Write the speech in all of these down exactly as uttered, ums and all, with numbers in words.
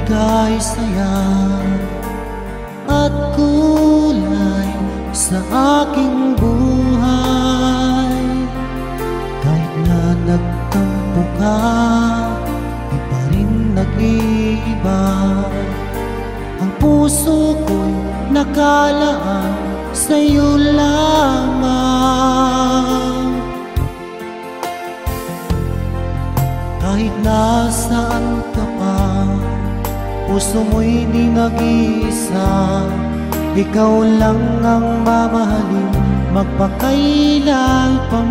magbigay saya at kulay sa aking buhay. Kahit na nagtampo ka, di pa rin nag-iiba. Ang puso ko'y nakalaan sa'yo lamang. Kahit nasaan ka pa, puso mo'y di nag-iisa. Ikaw lang ang mamahalin, magpakailan pa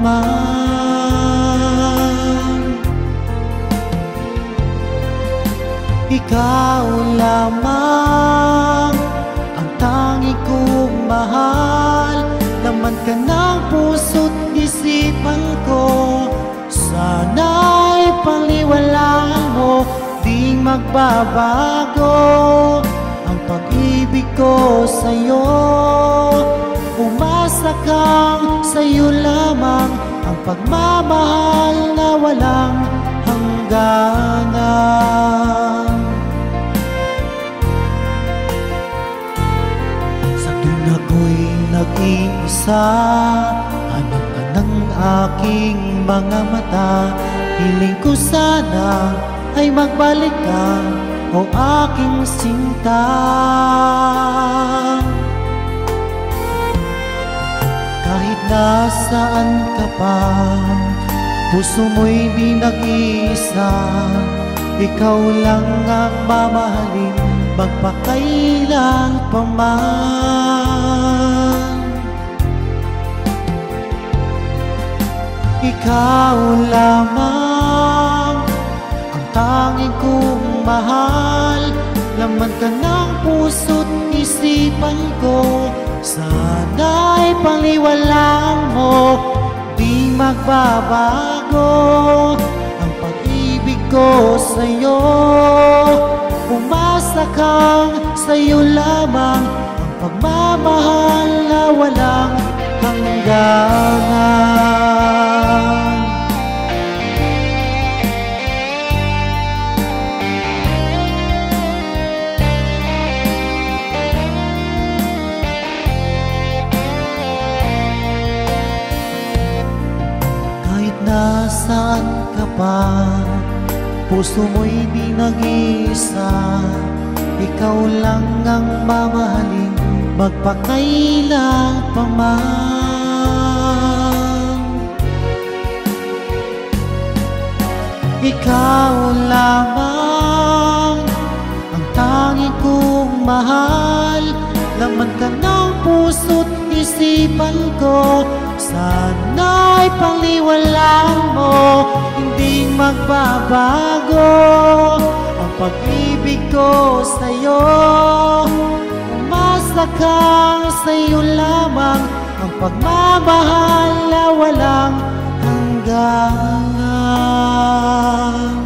man. Ikaw lamang ang tangi kong mahal. Laman ka ng puso't isipan ko, sana'y paniwalaan mo, di magbabago ang pag-ibig ko sa'yo. Umasa kang sa'yo lamang ang pagmamahal na walang hangganan. Sa tuwing ako'y nag-iisa, hanap ka ng aking mga mata. Hiling ko sana ay magbalik ka, o aking sinta. Kahit nasaan ka pa, puso mo'y di nag-iisa. Ikaw lang ang mamahalin, magpakailan pa man. Ikaw lamang ang tanging kong mahal. Laman ka ng puso't isipan ko, sana'y paniwalaan mo, di magbabago ang pag-ibig ko sa'yo. Umasa kang sa'yo lamang ang pagmamahal na walang hangganan. Nasaan ka pa, puso mo'y di nag-iisa. Ikaw lang ang mamahalin, magpakailan pa man. Ikaw lamang ang tanging kong mahal. Laman ka ng puso't isipan ko, sana'y paniwalaan mo, hindi magbabago ang pag-ibig ko sa'yo. Umasa kang sa'yo lamang ang pagmamahal na walang hanggan.